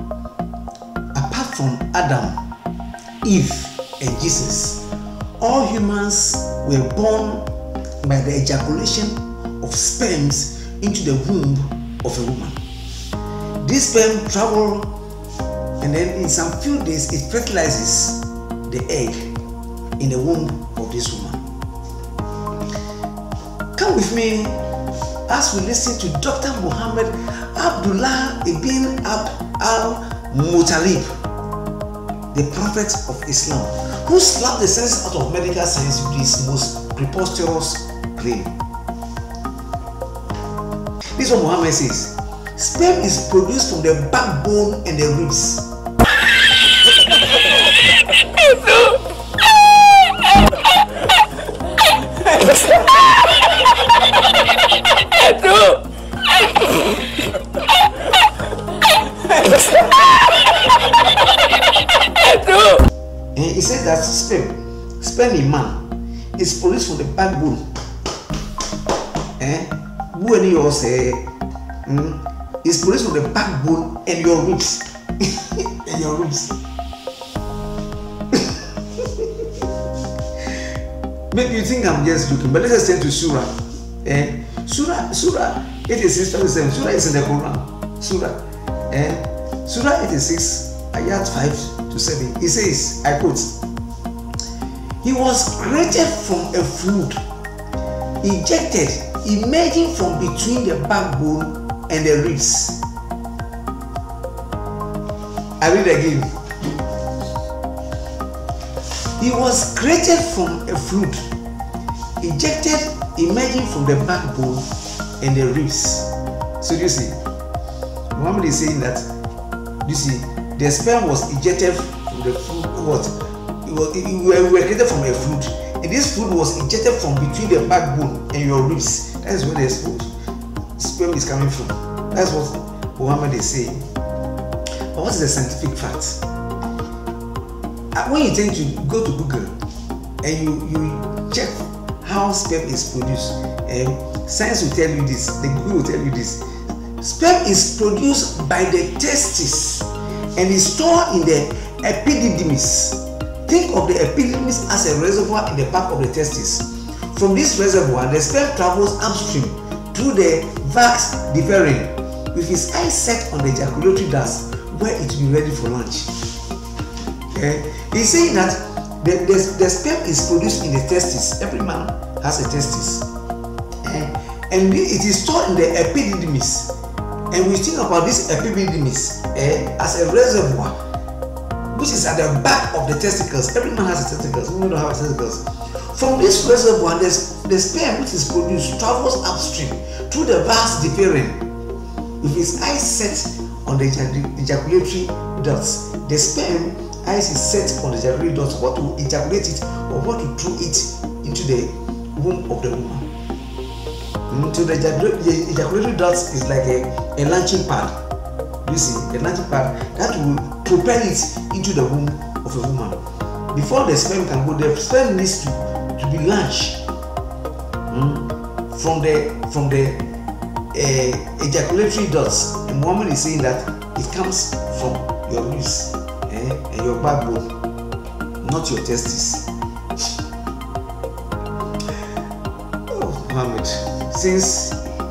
apart from Adam, Eve, and Jesus, all humans were born by the ejaculation of sperms into the womb of a woman. This sperm travel, and then in some few days it fertilizes the egg in the womb of this woman. Come with me as we listen to Dr. Mohammed Abdullah ibn Abd al-Muttalib, the prophet of Islam, who slapped the sense out of medical science with his most preposterous claim. This is what Muhammad says: sperm is produced from the backbone and the ribs. He says that sperm in man is produced from the backbone. Is produced from the backbone and your ribs. And your ribs. Maybe you think I'm just joking, but let's turn to Surah. Surah 86:27. Surah is in the Quran. Surah 86, ayat 5 to 7. It says, I quote, "He was created from a fluid, ejected, emerging from between the backbone and the ribs." I read again. He was created from a fluid, ejected, emerging from the backbone and the ribs. So you see, Muhammad is saying that, you see, the sperm was ejected from the fluid. We were created from a fluid, and this fluid was ejected from between the backbone and your ribs. That is where the sperm is coming from. That's what Muhammad is saying. But what is the scientific fact? When you tend to go to Google and you check how sperm is produced, science will tell you this, the Google will tell you this. Sperm is produced by the testes and is stored in the epididymis. Think of the epididymis as a reservoir in the back of the testes. From this reservoir, the sperm travels upstream through the vas deferens with its eyes set on the ejaculatory duct, where it will be ready for lunch. He's saying that the sperm is produced in the testes. Every man has a testis, and it is stored in the epididymis. And we think about this epididymis as a reservoir, which is at the back of the testicles. Every man has a testicles. We don't have testicles. From this reservoir, the sperm which is produced travels upstream through the vas deferens with its eyes set on the ejaculatory ducts. The sperm eyes is set on the ejaculatory ducts, what to ejaculate it or what to throw it into the womb of the woman. So the ejaculatory ducts is like a launching pad. You see, a launching pad that will propel it into the womb of a woman. Before the sperm can go, the sperm needs to be launched from the ejaculatory ducts. And Muhammad is saying that it comes from your ribs and your backbone, not your testes. Oh, Muhammad, since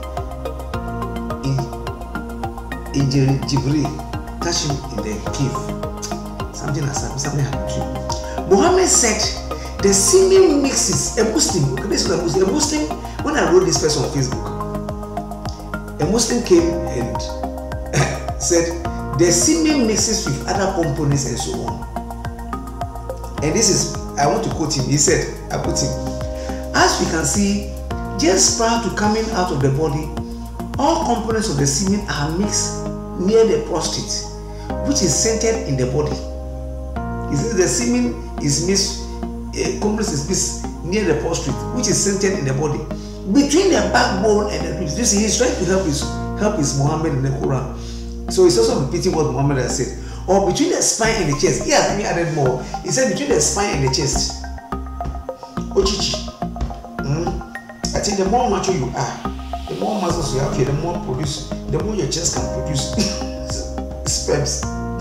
Jibril touched him in the cave, something happened to him. Muhammad said the semen mixes a Muslim. Okay, this is a Muslim. When I wrote this person on Facebook, a Muslim came and said the semen mixes with other components and so on. And this is, I want to quote him. He said, I quote him, "As we can see, just prior to coming out of the body, all components of the semen are mixed near the prostate, which is centered in the body." He says the semen is mixed, components is mixed near the prostate, which is centered in the body, between the backbone and the ribs. This he's trying to help his Muhammad in the Quran. So he's also repeating what Muhammad has said. Or between the spine and the chest. He has even added more. He said between the spine and the chest. Ochichi. I think the more mature you are, the more muscles you have here, the more your chest can produce sperms.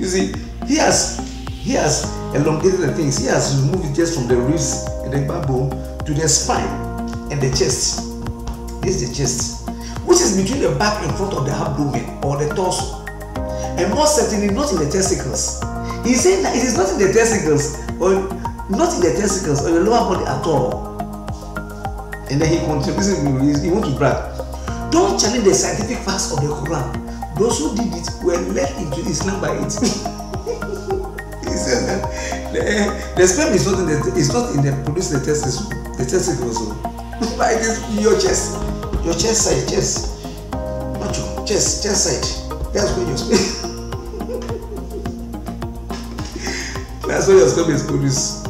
You see, he has elongated the things. He has removed it just from the ribs and the backbone to the spine and the chest. This is the chest, which is between the back and front of the abdomen or the torso, and most certainly not in the testicles. He's saying that it is not in the testicles or the lower body at all. And then he continues, he wants to brag. Don't challenge the scientific facts of the Quran. Those who did it were led into Islam by it. He says that the sperm is not in the producing the testicles, but it is your chest side, chest side. That's where your sperm. That's where your sperm is produced.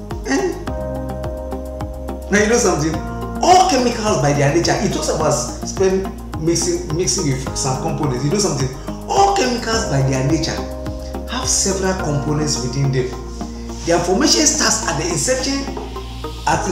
Now you know something. All chemicals by their nature, it talks about sperm mixing with some components. You know something? All chemicals by their nature have several components within them. Their formation starts at the inception. At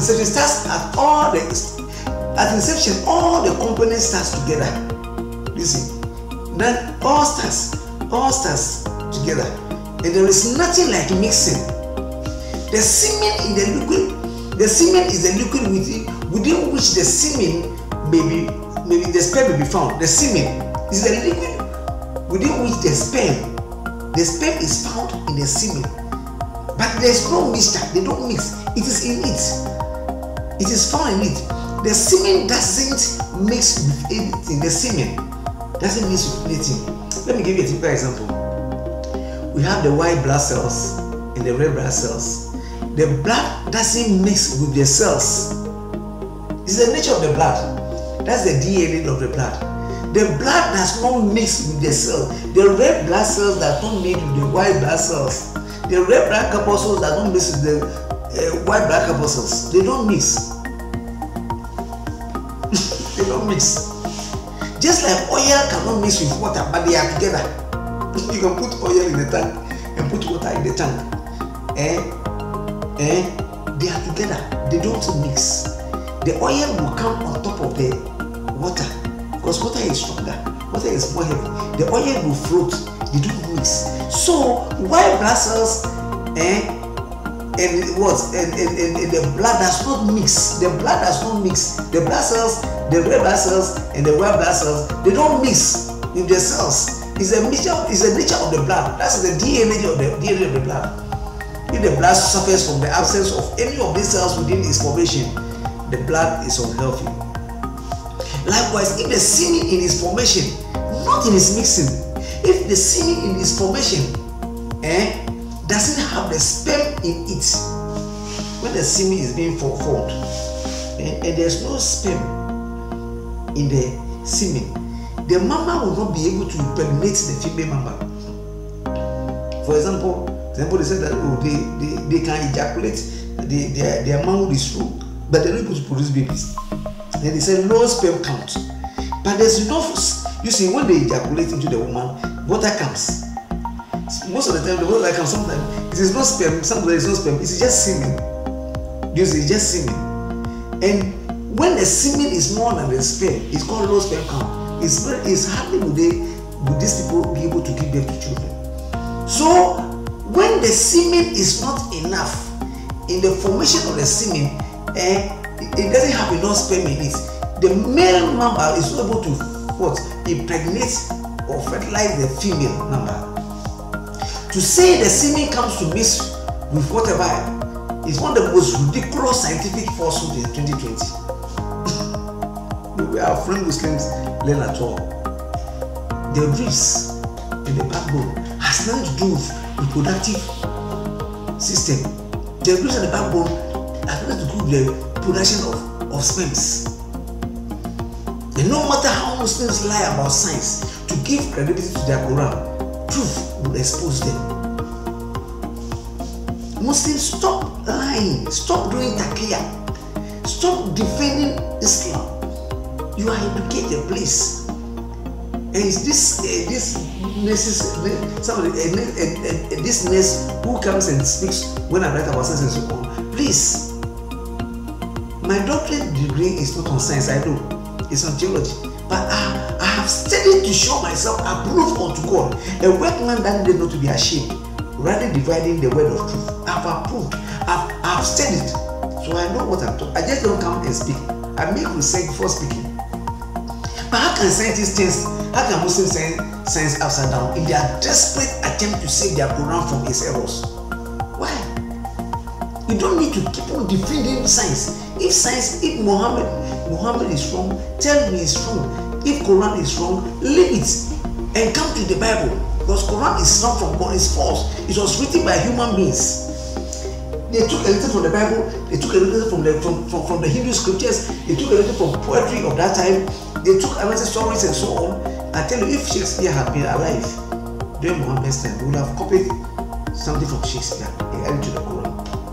inception, all the components starts together. You see, then all starts together, and there is nothing like mixing. The semen in the liquid. The semen is the liquid within which the semen maybe the sperm may be found. The semen is the liquid within which the sperm is found in the semen. But there is no mixture. They don't mix. It is in it. It is found in it. The semen doesn't mix with anything. The semen doesn't mix with anything. Let me give you a typical example. We have the white blood cells and the red blood cells. The blood doesn't mix with the cells. It's the nature of the blood. That's the DNA of the blood. The blood does not mix with the cell. The red blood cells that don't mix with the white blood cells. The red blood corpuscles that don't mix with the white blood corpuscles. They don't mix. They don't mix. Just like oil cannot mix with water, but they are together. You can put oil in the tank and put water in the tank. They are together. They don't mix. The oil will come on top of the water because water is stronger. Water is more heavy. The oil will float. They don't mix. So white blood cells and the blood does not mix. The blood does not mix. The blood cells, the red blood cells, and the white blood cells, they don't mix with the cells. It's the nature of the blood. That's the DNA of the blood. If the blood suffers from the absence of any of these cells within its formation, the blood is unhealthy. Likewise, if the semen in its formation, not in its mixing, if the semen in its formation doesn't have the sperm in it, when the semen is being formed and there's no sperm in the semen, the mama will not be able to impregnate the female mama. For example, they said that they can ejaculate, their manhood is true, but they're not able to produce babies. Then they said low sperm count. But there's enough. You see, when they ejaculate into the woman, water comes. Most of the time, the water comes. Sometimes it is not sperm, sometimes there is no sperm, it's just semen. You see, it's just semen. And when the semen is more than the sperm, it's called low sperm count. It's hardly would these people be able to give birth to children. So when the semen is not enough in the formation of the semen, it doesn't have enough sperm in it, the male member is not able to impregnate or fertilize the female member. To say the semen comes to mix with whatever is one of the most ridiculous scientific falsehoods in 2020. Our friend Muslims learn at all. The ribs and the backbone has nothing to do with reproductive system. The ribs and the backbone has nothing to do with the production of sperms. And no matter how Muslims lie about science to give credibility to their Quran, truth will expose them. Muslims, stop lying, stop doing taqiyya, stop defending Islam. You are educated, please. And this nurse who comes and speaks when I write about science and so on, please. My doctorate degree is not on science, I know. It's on theology. But I have studied studied to show myself approved unto God, a workman that needed not to be ashamed, rather dividing the word of truth. I've approved. I've studied, so I know what I'm talking. I just don't come and speak. I make research before speaking. But how can scientists change? How can Muslims science upside down in their desperate attempt to save their Quran from its errors? Why? You don't need to keep on defending science. If Muhammad is wrong, tell me it's wrong. If Quran is wrong, leave it and come to the Bible, because Quran is not from God, it's false. It was written by human beings. They took a little from the Bible, they took a little from the Hindu scriptures, they took a little from poetry of that time, they took another stories and so on. I tell you, if Shakespeare had been alive during Muhammad's time, we would have copied something from Shakespeare and added to the Quran.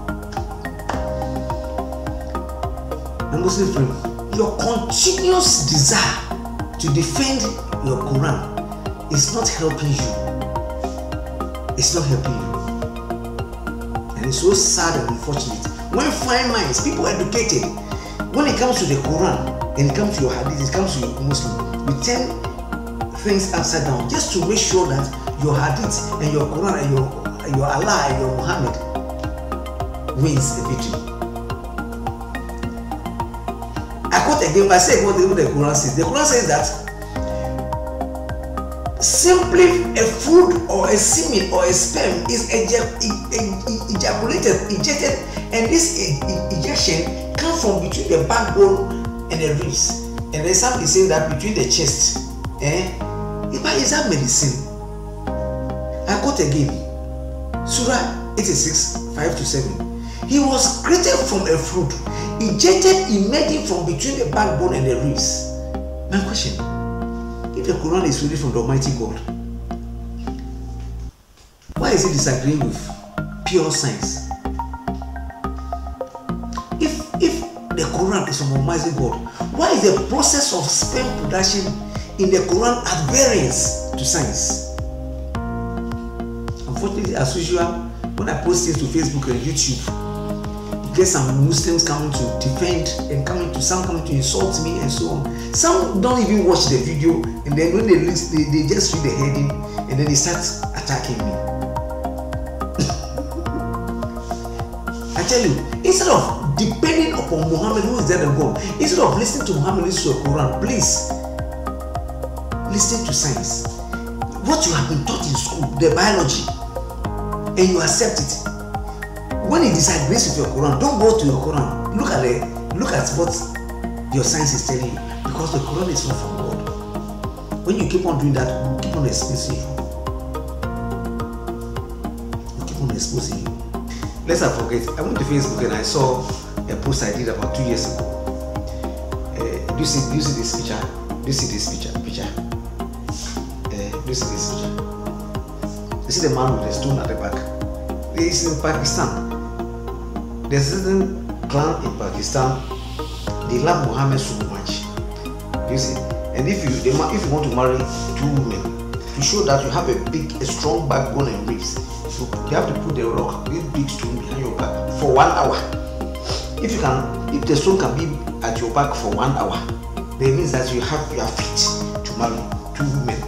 And Muslim friend, your continuous desire to defend your Quran is not helping you. It's not helping you. And it's so sad and unfortunate. When fine minds, people educated, when it comes to the Quran and it comes to your hadith, it comes to your Muslim, we turn things upside down just to make sure that your hadith and your Quran and your Allah and your Muhammad wins the victory. I quote again, I say what the Quran says. The Quran says that simply a fluid or a semen or a sperm is ejected, and this ejection comes from between the backbone and the ribs. And then some is saying that between the chest. But is that medicine? I quote again, Surah 86, 5-7. He was created from a fruit, ejected emerging from between the backbone and the ribs. My question, if the Quran is really from the Almighty God, why is it disagreeing with pure science? If the Quran is from Almighty God, why is the process of sperm production in the Quran at variance to science? Unfortunately, as usual, when I post things to Facebook and YouTube, you get some Muslims coming to defend and some coming to insult me and so on. Some don't even watch the video, and then when they just read the heading and then they start attacking me. I tell you, instead of depending upon Muhammad, who is dead and gone, instead of listening to Muhammad, listen to the Quran, please listen to science. What you have been taught in school, the biology, and you accept it. When it disagrees with your Quran, don't go to your Quran. Look at what your science is telling you, because the Quran is not from God. When you keep on doing that, you keep on exposing you. You keep on exposing you. Let's not forget, I went to Facebook and I saw a post I did about 2 years ago. Do you see this picture? Do you see this picture? Do you see this picture? You see the man with the stone at the back? He's in Pakistan. There's a certain clan in Pakistan. They love Muhammad so much. You see? And if you want to marry 2 women, to show that you have a strong backbone and ribs, you have to put the rock, this big stone behind your back for 1 hour. If the stone can be at your back for 1 hour, then it means that you are fit to marry 2 women.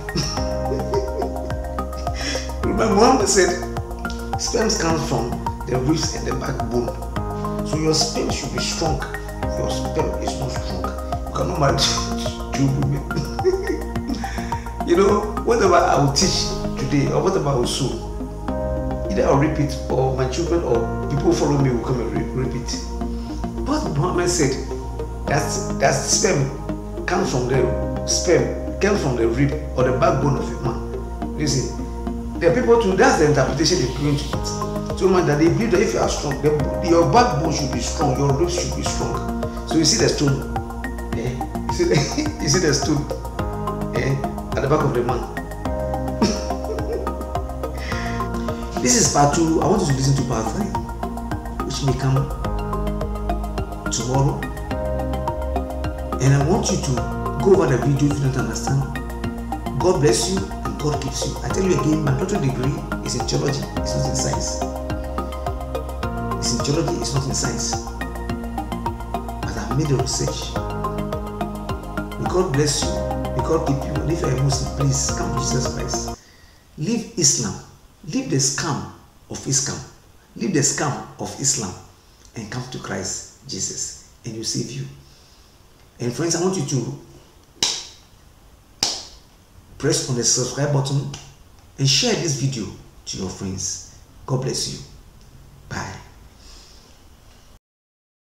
Remember, Muhammad said, sperms come from the ribs and the backbone. So your sperm should be strong. If your sperm is not strong, you cannot marry 2 women. You know, whatever I will teach today or whatever I will sow, either I'll repeat or my children or people follow me will come and repeat. But Muhammad said that sperm comes from the rib or the backbone of a man. You see, there are people too, that's the interpretation they're going to it. So man, that they believe that if you are strong, your backbone should be strong, your ribs should be strong. So you see the stone, you see the stone at the back of the man. This is part 2. I want you to listen to part 3, which may come tomorrow. And I want you to go over the video if you don't understand. God bless you and God keeps you. I tell you again, my doctorate degree is in theology, it's not in science. It's in theology, it's not in science. But I've made a research. May God bless you. May God God keep you. And if you're a Muslim, please come to Jesus Christ. Leave Islam. Leave the scam of Islam. Leave the scam of Islam and come to Christ Jesus, and He'll save you. And friends, I want you to press on the subscribe button and share this video to your friends. God bless you. Bye.